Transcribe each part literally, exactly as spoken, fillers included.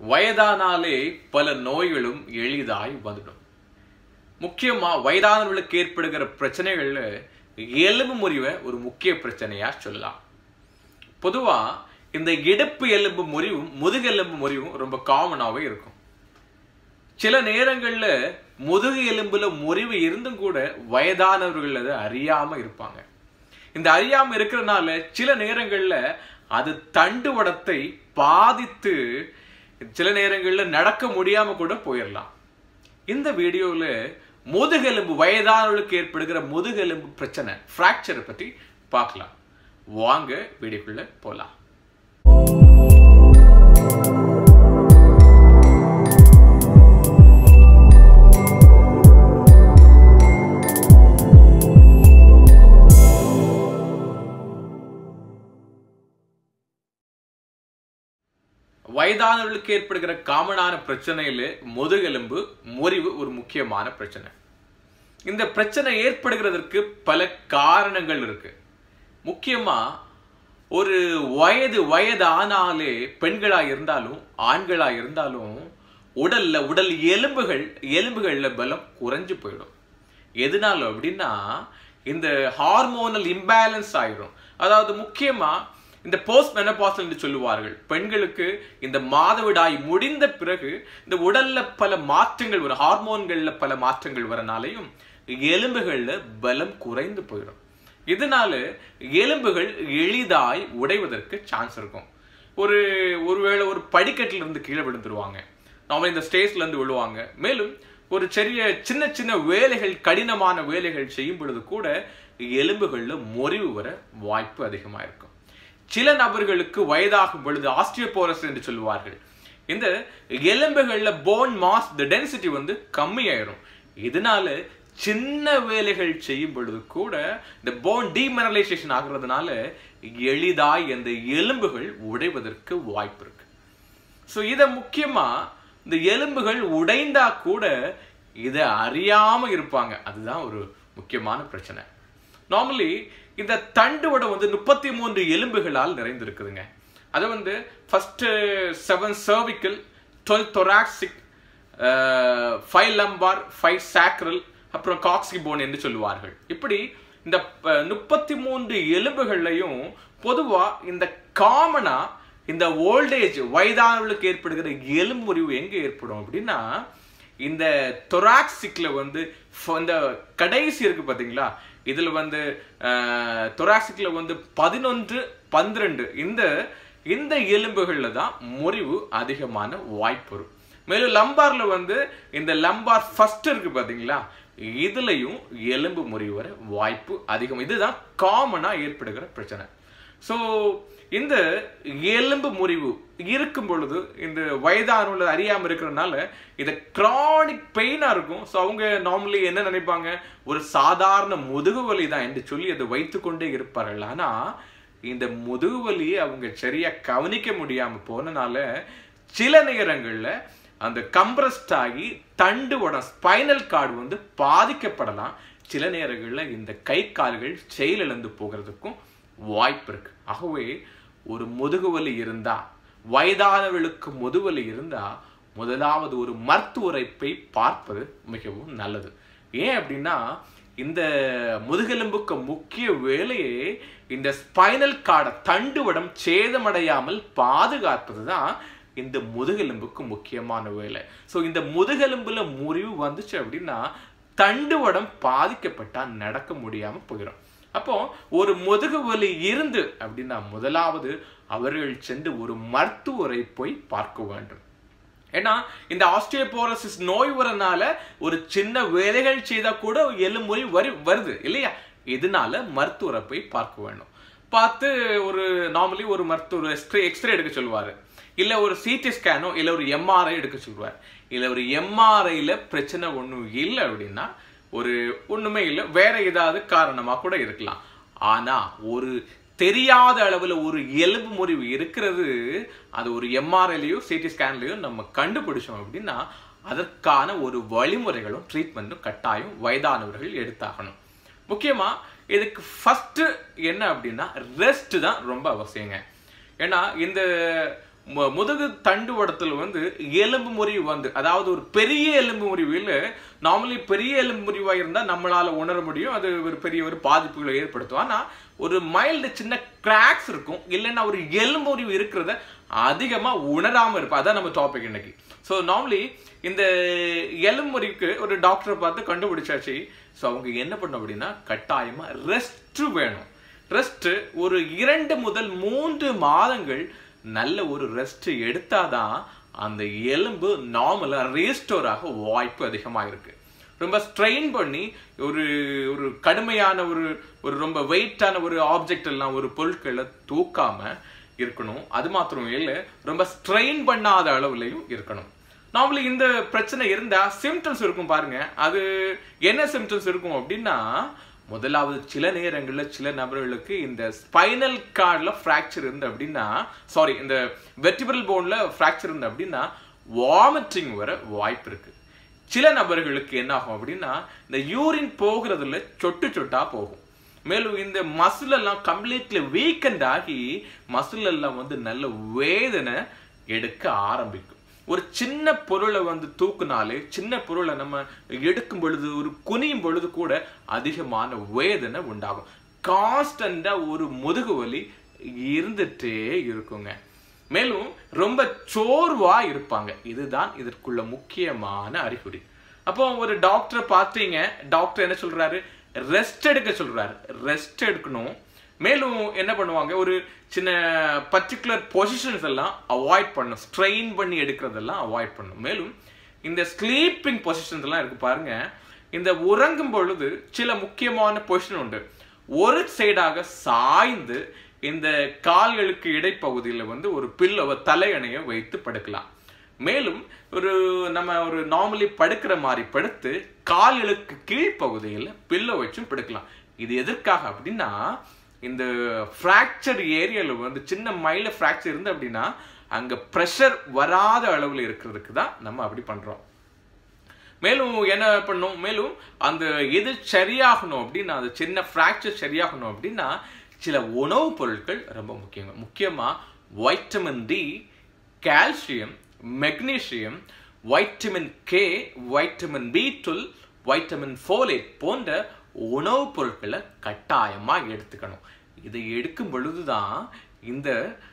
வயதானாலே பல நோய்களும் எளிதாய் வந்துடும். முக்கியமா வயதானவர்களுக்கு ஏற்படுகிற பிரச்சனைகள்ல எலும்பு முறிவை ஒரு முக்கிய பிரச்சனையா சொல்லலாம். பொதுவா இந்த இடுப்பு எலும்பு முறிவும் முதுகெலும்பு முறிவும் ரொம்ப காமனாவே இருக்கும். சில நேரங்கள்ல முதுகு எலும்புல முறிவு இருந்தும் கூட வயதானவர்கள் அதை அறியாம இருப்பாங்க. இந்த அறியாம இருக்கிறதுனால சில நேரங்கள்ல அது தண்டுவடத்தை பாதித்து சில நேரங்கள்ல நடக்க முடியாம கூட போயிடலாம். இந்த வீடியோல முதுகெலும்பு வயதானவர்களுக்கு ஏற்படுகிற முதுகெலும்பு பிரச்சனை பிராக்சரை பத்தி பார்க்கலாம். வாங்க வீடியோக்குள்ள போலாம். வயதானவர்களுக்கு ஏற்படுகிற காமனான பிரச்சனையில முதுகெலும்பு முறிவு ஒரு முக்கியமான பிரச்சனை. இந்த பிரச்சனை ஏற்படுகிறதற்கு பல காரணங்கள் இருக்கு. முக்கியமா ஒரு வயது வயது ஆனாலே பெண்களா இருந்தாலும் ஆண்களா இருந்தாலும் உடல்ல உடல் எலும்புகள் எலும்புகள்ல பலம் குறைஞ்சு போயிடும். எதனால அப்படின்னா இந்த ஹார்மோனல் இம்பேலன்ஸ் ஆயிடும். அதாவது முக்கியமா இந்த போஸ்ட் மெனோபாஸ் என்று சொல்லுவார்கள். பெண்களுக்கு இந்த மாதவிடாய் முடிந்த பிறகு இந்த உடல்ல பல மாற்றங்கள் வரும், ஹார்மோன்கள்ல பல மாற்றங்கள் வரனாலையும் எலும்புகள்ல பலம் குறைந்து போயிடும். இதனால எலும்புகள் எளிதாய் உடைவதற்கு சான்ஸ் இருக்கும். ஒரு ஒருவேளை ஒரு படிக்கட்டில இருந்து கீழே விழுந்துருவாங்க, நாம இந்த ஸ்டேஜ்ல இருந்து விழுவாங்க. மேலும் ஒரு சிறிய சின்ன சின்ன வேலைகள், கடினமான வேலைகள் செய்யும் பொழுது கூட எலும்புகள்ல முறிவு வர வாய்ப்பு அதிகமா இருக்கும். சில நபர்களுக்கு வயதாகும் பொழுது ஆஸ்டியோபோரோசிஸ் என்று சொல்லுவார்கள். இந்த எலும்புகள்ல போன் மாஸ் டென்சிட்டி வந்து கம்மியாயிரும். இதனால சின்ன வேலைகள் செய்யும் பொழுது கூட இந்த போன் டிமினரலைசேஷன் ஆகுறதுனால எளிதாய் இந்த எலும்புகள் உடைவதற்கு வாய்ப்பு இருக்கு. ஸோ இதை முக்கியமா இந்த எலும்புகள் உடைந்தா கூட இதை அறியாம இருப்பாங்க. அதுதான் ஒரு முக்கியமான பிரச்சனை. நார்மலி இந்த தண்டுவடம் வந்து முப்பத்தி மூன்று எலும்புகளால் நிறைந்திருக்குதுங்க. அது வந்து first seven cervical, twelve thoracic, five lumbar, five sacral, அப்புறம் காக்ஸி போன் என்று சொல்லுவார்கள். இப்படி இந்த முப்பத்தி மூன்று எலும்புகள்லையும் பொதுவா இந்த காமனா இந்த ஓல்டேஜ் வயதானவர்களுக்கு ஏற்படுகிற எலும்பு முறிவு எங்க ஏற்படும் அப்படின்னா இந்த தொராக்சிக்ல வந்து இந்த கடைசி இருக்கு பாத்தீங்களா, இதுல வந்து தொராக்சிக்ல வந்து பதினொன்று பன்னிரண்டு இந்த இந்த எலும்புகள்ல தான் முறிவு அதிகமான வாய்ப்பு வரும். மேலும் லம்பார்ல வந்து இந்த லம்பார் ஃபர்ஸ்ட் இருக்கு பாத்தீங்களா, இதுலயும் எலும்பு முறிவு வர வாய்ப்பு அதிகம். இதுதான் காமனா ஏற்படுகிற பிரச்சனை. ஸோ இந்த எலும்பு முறிவு இருக்கும் பொழுது இந்த வயதானவர்கள் அறியாம இருக்கிறதுனால இது கிரானிக் பெயினா இருக்கும். ஸோ அவங்க நார்மலி என்ன நினைப்பாங்க, ஒரு சாதாரண முதுகு வலி தான் என்று சொல்லி அதை வைத்துக்கொண்டே இருப்பார்கள். ஆனா இந்த முதுகு வலியை அவங்க சரியா கவனிக்க முடியாம போனனால சில நேரங்கள்ல அந்த கம்ப்ரஸ்ட் ஆகி தண்டுவடம் ஸ்பைனல் கார்டு வந்து பாதிக்கப்படலாம். சில நேரங்கள்ல இந்த கை கால்கள் செயலிழந்து போகிறதுக்கும் வாய்ப்பு இருக்கு. ஆகவே ஒரு முதுகுவலி இருந்தா, வயதானவர்களுக்கு முதுகுவலி இருந்தா முதலாவது ஒரு மருத்துவரை போய் பார்ப்பது மிகவும் நல்லது. ஏன் அப்படின்னா இந்த முதுகெலும்புக்கு முக்கிய வேலையே இந்த ஸ்பைனல் கார்டை தண்டுவடம் சேதமடையாமல் பாதுகாப்பது தான் இந்த முதுகெலும்புக்கு முக்கியமான வேலை. ஸோ இந்த முதுகெலும்புல முறிவு வந்துச்சு அப்படின்னா தண்டுவடம் பாதிக்கப்பட்டா நடக்க முடியாம போயிடும். அப்போ ஒரு முதுகு வலி இருந்து அப்படின்னா முதலாவது அவர்கள் சென்று ஒரு மருத்துவரை போய் பார்க்க வேண்டும். ஏன்னா இந்த ஆஸ்டியோபோரோசிஸ் நோய் வரனால ஒரு சின்ன வேலைகள் செய்தா கூட எலும்பு முறிவு வரு வருது இல்லையா, இதனால மருத்துவரை போய் பார்க்க வேண்டும். பார்த்து ஒரு நார்மலி ஒரு மருத்துவர் எக்ஸ்ரே எக்ஸ்ரே எடுக்க சொல்லுவாரு, இல்ல ஒரு சிடி ஸ்கேனோ இல்ல ஒரு எம்ஆர்ஐ எடுக்க சொல்லுவார். இல்ல ஒரு எம்ஆர்ஐல பிரச்சனை ஒன்றும் இல்லை அப்படின்னா ஒரு ஒண்ணுமே இல்லை, வேற ஏதாவது காரணமா கூட இருக்கலாம். ஆனா ஒரு தெரியாத அளவுல ஒரு எலும்பு முறிவு இருக்கிறது, அது ஒரு எம்ஆர்ஐலயோ சிடி ஸ்கேன்லயோ நம்ம கண்டுபிடிச்சோம் அப்படின்னா அதற்கான ஒரு வழிமுறைகளும் ட்ரீட்மெண்ட்டும் கட்டாயம் வயதானவர்கள் எடுத்தாகணும். முக்கியமா இதுக்கு ஃபர்ஸ்ட் என்ன அப்படின்னா ரெஸ்ட் தான் ரொம்ப அவசியங்க. ஏன்னா இந்த முதுகு தண்டுவடத்தில் வந்து எலும்பு முறிவு வந்து, அதாவது ஒரு பெரிய எலும்பு முறிவில் நார்மலி பெரிய எலும்பு முறிவா இருந்தா நம்மளால உணர முடியும், அது ஒரு பெரிய ஒரு பாதிப்புகளை ஏற்படுத்தும். ஆனா ஒரு மைல்டு சின்ன கிராக்ஸ் இருக்கும், இல்லைன்னா ஒரு எலும்பு முறிவு இருக்கிறத அதிகமா உணராம இருப்போம். அதான் நம்ம டாபிக் இன்னைக்கு. ஸோ நார்மலி இந்த எலும்பு முறிவுக்கு ஒரு டாக்டரை பார்த்து கண்டுபிடிச்சாச்சு. ஸோ அவங்க என்ன பண்ணும் அப்படின்னா கட்டாயமா ரெஸ்ட் வேணும். ரெஸ்ட் ஒரு இரண்டு முதல் மூன்று மாதங்கள் நல்ல ஒரு ரெஸ்ட் எடுத்தாதான் அந்த எலும்பு நார்மலா ரீஸ்டோர் ஆக வாய்ப்பு அதிகமாக இருக்கு. ரொம்ப ஸ்ட்ரெயின் பண்ணி ஒரு ஒரு கடுமையான ஒரு ஒரு ரொம்ப வெயிட்டான ஒரு ஆப்ஜெக்ட் எல்லாம் ஒரு பொருட்களை தூக்காம இருக்கணும். அது மாத்திரம் இல்லை, ரொம்ப ஸ்ட்ரெயின் பண்ணாத அளவுலையும் இருக்கணும். நார்மலி இந்த பிரச்சனை இருந்தா சிம்டம்ஸ் இருக்கும் பாருங்க. அது என்ன சிம்டம்ஸ் இருக்கும் அப்படின்னா, முதலாவது சில நேரங்களில் சில நபர்களுக்கு இந்த ஸ்பைனல் கார்டில் ஃப்ராக்சர் இருந்து அப்படின்னா, சாரி இந்த வெர்டிபிரல் போன்ல ஃப்ராக்சர் இருந்து அப்படின்னா வாமிட்டிங் வர வாய்ப்பு இருக்கு. சில நபர்களுக்கு என்ன ஆகும் அப்படின்னா, இந்த யூரின் போகிறதுல சொட்டு சொட்டா போகும். மேலும் இந்த மசில் எல்லாம் கம்ப்ளீட்லி வீக்கெண்ட் ஆகி மசில் எல்லாம் வந்து நல்ல வேதனை எடுக்க ஆரம்பிக்கும். ஒரு சின்ன பொருளை வந்து தூக்குனாலே, சின்ன பொருளை நம்ம எடுக்கும் பொழுது, ஒரு குனியும் பொழுது கூட அதிகமான வேதனை உண்டாகும். கான்ஸ்டன்டா ஒரு முதுகு வலி இருந்துட்டே இருக்குங்க. மேலும் ரொம்ப சோர்வா இருப்பாங்க. இதுதான் இதற்குள்ள முக்கியமான அறிகுறி. அப்போ ஒரு டாக்டரை பார்த்தீங்க, டாக்டர் என்ன சொல்றாரு? ரெஸ்ட் எடுக்க சொல்றாரு. ரெஸ்ட் எடுக்கணும். மேலும் என்ன பண்ணுவாங்க, ஒரு சின்ன பர்டிகுலர் பொசிஷன்ஸ் எல்லாம் அவாய்ட் பண்ணும், ஸ்ட்ரெயின் பண்ணி எடுக்கிறதெல்லாம் அவாய்ட் பண்ணும். மேலும் இந்த ஸ்லீப்பிங் பொசிஷன்ஸ் எல்லாம் இருக்கு பாருங்க, இந்த உறங்கும் பொழுது சில முக்கியமான பொசிஷன் உண்டு. ஒரு சைடாக சாய்ந்து இந்த கால்களுக்கு இடைப்பகுதியில் வந்து ஒரு பில்லோவை தலையணையை வைத்து படுக்கலாம். மேலும் ஒரு நம்ம ஒரு நார்மலி படுக்கிற மாதிரி படுத்து கால்களுக்கு கீழ்ப்பகுதியில் பில்லோ வச்சும் படுக்கலாம். இது எதற்காக அப்படின்னா, இந்த ஃப்ராக்சர் ஏரியால வந்து சின்ன மைல ஃப்ராக்சர் இருந்து அப்படின்னா அங்க ப்ரெஷர் வராத அளவில் இருக்கிறதுக்கு தான் நம்ம அப்படி பண்றோம். மேலும் என்ன பண்ணும், மேலும் அந்த எது சரியாகணும் அப்படின்னா, அந்த சின்ன ஃப்ராக்சர் சரியாகணும் அப்படின்னா சில உணவுப் பொருட்கள் ரொம்ப முக்கியம். முக்கியமா vitamin D, calcium, magnesium, vitamin K, vitamin B twelve, vitamin folate போன்ற உணவுப் பொருட்களை கட்டாயமா எடுத்துக்கணும். இதை எடுக்கும் பொழுதுதான் இந்த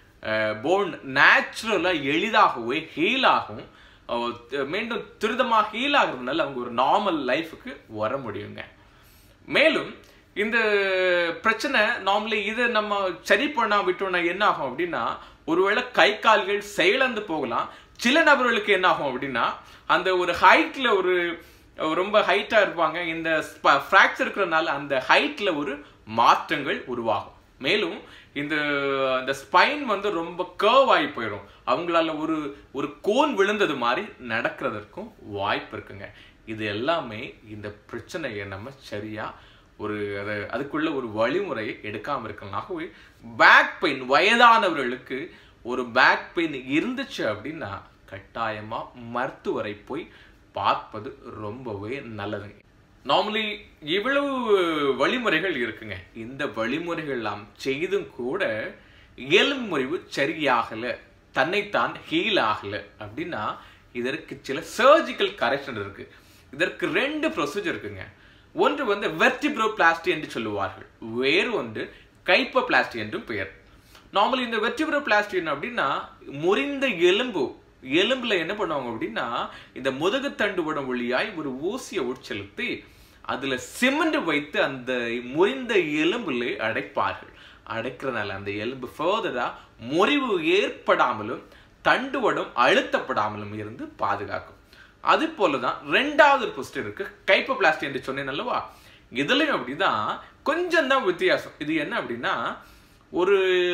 போன் நேச்சுரலா எளிதாகவே ஹீல் ஆகும். மீண்டும் துரிதமாக ஹீல் ஆகுறதுனால அவங்க ஒரு நார்மல் லைஃபுக்கு வர முடியுங்க. மேலும் இந்த பிரச்சனை நார்மலி இதை நம்ம சரி பண்ணா விட்டோம்னா என்ன ஆகும் அப்படின்னா, ஒருவேளை கை கால்கள் செயலந்து போகலாம். சில நபர்களுக்கு என்ன ஆகும் அப்படின்னா, அந்த ஒரு ஹைட்ல ஒரு ரொம்ப ஹைட்டா இருப்பாங்க, இந்த ஃப்ராக்சர் இருக்கிறதுனால அந்த ஹைட்ல ஒரு மாற்றங்கள் உருவாகும். மேலும் இந்த இந்த ஸ்பைன் வந்து ரொம்ப கர்வ் ஆகி போயிடும். அவங்களால ஒரு ஒரு கோன் விழுந்தது மாதிரி நடக்கிறதுக்கும் வாய்ப்பு இருக்குங்க. இது எல்லாமே இந்த பிரச்சனையை நம்ம சரியா ஒரு அதை அதுக்குள்ள ஒரு வழிமுறையை எடுக்காம இருக்கலாம். ஆகவே பேக் பெயின் வயதானவர்களுக்கு ஒரு பேக் பெயின் இருந்துச்சு அப்படின்னா கட்டாயமா மருத்துவரை போய் பார்ப்பது ரொம்பவே நல்லதுங்க. நார்மலி இவ்வளவு வழிமுறைகள் இருக்குங்க. இந்த வழிமுறைகள் எல்லாம் செய்தும் கூட எலும்பு முறிவு சரியாகல, தன்னைத்தான் ஹீல் ஆகல அப்படின்னா இதற்கு சில சர்ஜிக்கல் கரெக்ஷன் இருக்கு. இதற்கு ரெண்டு ப்ரொசீஜர் இருக்குங்க. ஒன்று வந்து வெர்டிப்ரோபிளாஸ்டி என்று சொல்லுவார்கள், வேறு ஒன்று கைப்போபிளாஸ்டி என்றும் பெயர். நார்மலி இந்த வெர்டிப்ரோபிளாஸ்டி என்ன அப்படின்னா, முறிந்த எலும்பு எலும்புல என்ன பண்ணுவாங்க அப்படின்னா, இந்த முதுகு தண்டுவடம் வழியாய் ஒரு ஊசியை உட்செலுத்தி அதுல சிமெண்ட் வைத்து அந்த முறிந்த எலும்புல அடைப்பார்கள். அடைக்கிறதுனால அந்த எலும்பு ஃபர்தரா முறிவு ஏற்படாமலும் தண்டுவடம் அழுத்தப்படாமலும் இருந்து பாதுகாக்கும். அது போலதான் ரெண்டாவது ப்ரொசீஜர் இருக்கு, கைப்போபிளாஸ்டி என்று சொன்னேன் அல்லவா. இதுலயும் அப்படிதான், கொஞ்சம் தான் வித்தியாசம். இது என்ன அப்படின்னா, ஒரு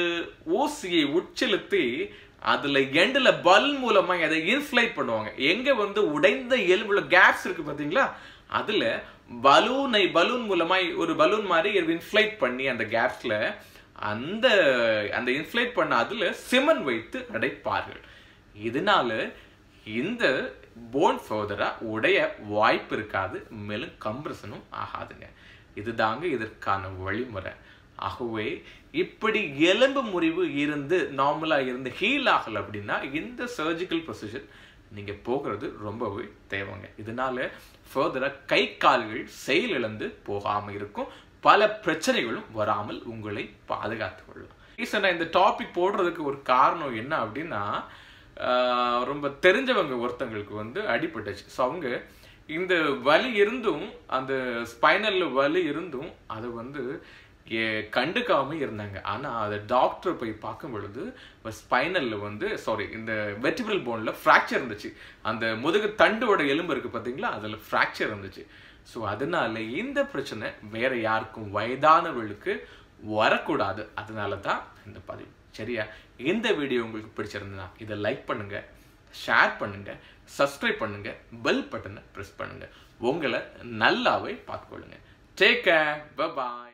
ஊசியை உட்செலுத்தி அதுல எண்டுல பல் மூலமா அதை இன்ஃப்ளைட் பண்ணுவாங்க. எங்க வந்து உடைந்த எலும்புல கேப்ஸ் இருக்கு பாத்தீங்களா, அதுல பலூனை பலூன் மூலமா ஒரு பலூன் மாதிரி இன்ஃப்ளைட் பண்ணி அந்த கேப்ஸ்ல அந்த அந்த இன்ஃப்ளைட் பண்ண அதுல சிமெண்ட் வைத்து அடைப்பார்கள். இதனால இந்த போன் ஃபர்தரா உடைய வாய்ப்பு இருக்காது, மேலும் கம்ப்ரஷனும் ஆகாதுங்க. இதுதாங்க இதற்கான வழிமுறை. ஆகவே இப்படி எலும்பு முறிவு இருந்து நார்மலா இருந்து ஹீல் ஆகல அப்படின்னா இந்த சர்ஜிக்கல் ப்ரொசீஜர் நீங்க போகிறது ரொம்பவே தேவைங்க. இதனால ஃபர்தரா கை கால்கள் செயலிழந்து போகாம இருக்கும், பல பிரச்சனைகளும் வராமல் உங்களை பாதுகாத்துக் கொள்ளலாம். ரீசெண்டா இந்த டாபிக் போடுறதுக்கு ஒரு காரணம் என்ன அப்படின்னா, ரொம்ப தெரிஞ்சவங்க ஒருத்தங்களுக்கு வந்து அடிபட்டுச்சு. ஸோ அவங்க இந்த வலி இருந்தும் அந்த ஸ்பைனல்ல வலி இருந்தும் அதை வந்து கண்டுக்காம இருந்தாங்க. ஆனா அதை டாக்டர் போய் பார்க்கும் பொழுது ஸ்பைனல்ல வந்து சாரி இந்த வெர்டிபிரல் போன்ல ஃப்ராக்சர் இருந்துச்சு. அந்த முதுகு தண்டோட எலும்பு இருக்கு பார்த்தீங்களா, அதில் ஃப்ராக்சர் இருந்துச்சு. ஸோ அதனால இந்த பிரச்சனை வேற யாருக்கும் வயதானவர்களுக்கு வரக்கூடாது. அதனால தான் இந்த பதிவு. சரியா? இந்த வீடியோ உங்களுக்கு பிடிச்சிருந்தா இதை லைக் பண்ணுங்க, ஷேர் பண்ணுங்க, சப்ஸ்கிரைப் பண்ணுங்க, பெல் பட்டனை பிரஸ் பண்ணுங்க. உங்களை நல்லாவே பார்த்துக்கொள்ளுங்க. டேக் கேர், பை பாய்.